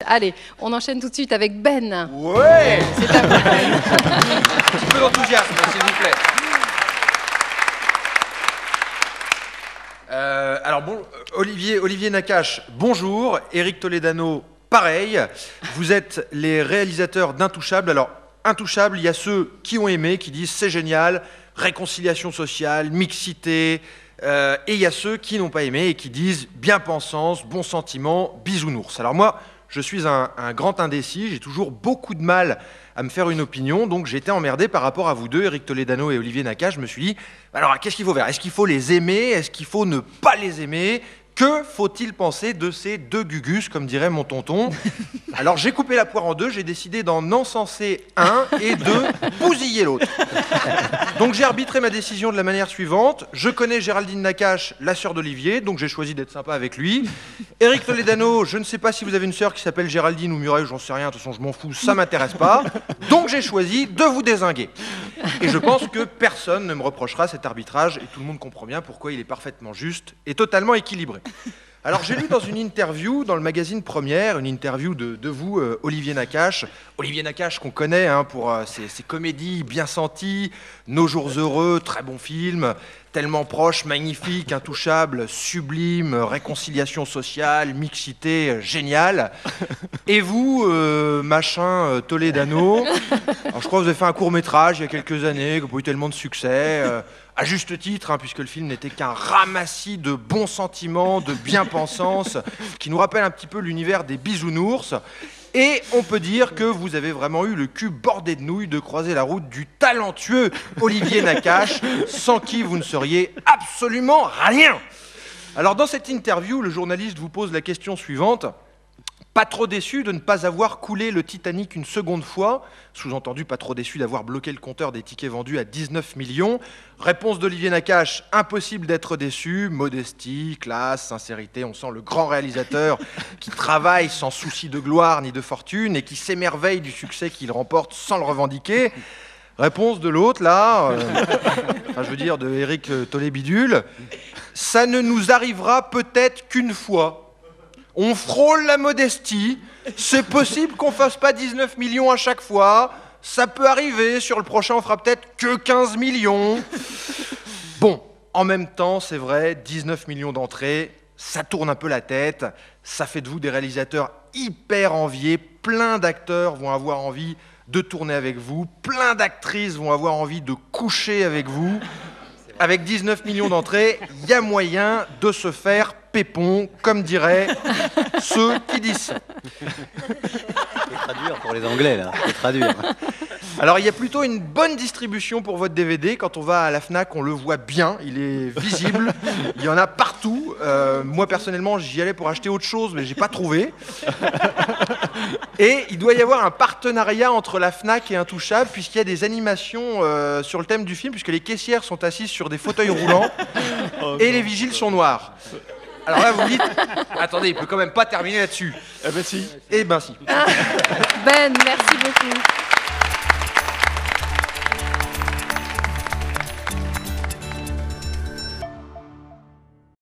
Allez, on enchaîne tout de suite avec Ben. Ouais. C'est à vous. Un petit peu d'enthousiasme, s'il vous plaît. Alors bon, Olivier Nakache, bonjour. Éric Toledano, pareil. Vous êtes les réalisateurs d'Intouchables. Alors, Intouchables, il y a ceux qui ont aimé, qui disent c'est génial, réconciliation sociale, mixité. Et il y a ceux qui n'ont pas aimé et qui disent bien-pensance, bon sentiment, bisounours. Alors moi, je suis un grand indécis, j'ai toujours beaucoup de mal à me faire une opinion, donc j'étais emmerdé par rapport à vous deux, Éric Toledano et Olivier Nakache. Je me suis dit, alors qu'est-ce qu'il faut faire? Est-ce qu'il faut les aimer? Est-ce qu'il faut ne pas les aimer? Que faut-il penser de ces deux gugus, comme dirait mon tonton? Alors j'ai coupé la poire en deux, j'ai décidé d'en encenser un et de bousiller l'autre. Donc j'ai arbitré ma décision de la manière suivante. Je connais Géraldine Nakache, la sœur d'Olivier, donc j'ai choisi d'être sympa avec lui. Éric Toledano, je ne sais pas si vous avez une sœur qui s'appelle Géraldine ou Muriel, j'en sais rien, de toute façon je m'en fous, ça m'intéresse pas. Donc j'ai choisi de vous dézinguer. Et je pense que personne ne me reprochera cet arbitrage, et tout le monde comprend bien pourquoi il est parfaitement juste et totalement équilibré. Alors j'ai lu dans une interview, dans le magazine Première, une interview de vous, Olivier Nakache. Olivier Nakache qu'on connaît pour ses comédies bien senties, Nos jours heureux, très bon film, Tellement proche, magnifique, Intouchable, sublime, réconciliation sociale, mixité, génial. Et vous, machin Toledano, alors je crois que vous avez fait un court-métrage il y a quelques années, qui n'a pas eu tellement de succès. À juste titre, puisque le film n'était qu'un ramassis de bons sentiments, de bien-pensance, qui nous rappelle un petit peu l'univers des bisounours. Et on peut dire que vous avez vraiment eu le cul bordé de nouilles de croiser la route du talentueux Olivier Nakache, sans qui vous ne seriez absolument rien. Alors dans cette interview, le journaliste vous pose la question suivante. Pas trop déçu de ne pas avoir coulé le Titanic une seconde fois, sous-entendu pas trop déçu d'avoir bloqué le compteur des tickets vendus à 19 millions. Réponse d'Olivier Nakache, impossible d'être déçu, modestie, classe, sincérité, on sent le grand réalisateur qui travaille sans souci de gloire ni de fortune et qui s'émerveille du succès qu'il remporte sans le revendiquer. Réponse de l'autre, là, je veux dire de Éric Tolébidule, ça ne nous arrivera peut-être qu'une fois. On frôle la modestie, c'est possible qu'on fasse pas 19 millions à chaque fois, ça peut arriver, sur le prochain on fera peut-être que 15 millions. Bon, en même temps, c'est vrai, 19 millions d'entrées, ça tourne un peu la tête, ça fait de vous des réalisateurs hyper enviés, plein d'acteurs vont avoir envie de tourner avec vous, plein d'actrices vont avoir envie de coucher avec vous. Avec 19 millions d'entrées, il y a moyen de se faire pépon, comme diraient ceux qui disent ça. C'est très dur pour les Anglais, là. C'est très dur. Alors, il y a plutôt une bonne distribution pour votre DVD. Quand on va à la Fnac, on le voit bien. Il est visible. Il y en a partout. Moi, personnellement, j'y allais pour acheter autre chose, mais j'ai pas trouvé. Et il doit y avoir un partenariat entre la Fnac et Intouchable, puisqu'il y a des animations sur le thème du film, puisque les caissières sont assises sur des fauteuils roulants et les vigiles sont noirs. Alors là, vous me dites, attendez, il peut quand même pas terminer là-dessus. Eh ben si. Eh ben si. Ben, merci beaucoup.